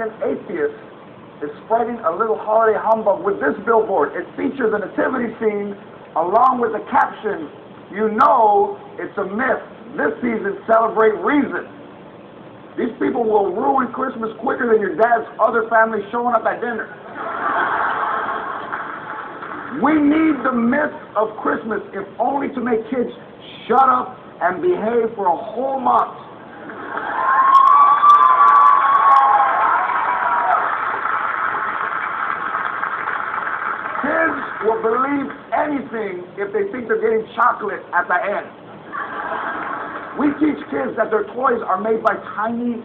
American atheist is spreading a little holiday humbug with this billboard. It features a nativity scene along with the caption, "You know it's a myth. This season, celebrate reason." These people will ruin Christmas quicker than your dad's other family showing up at dinner. We need the myth of Christmas, if only to make kids shut up and behave for a whole month. Kids will believe anything if they think they're getting chocolate at the end. We teach kids that their toys are made by tiny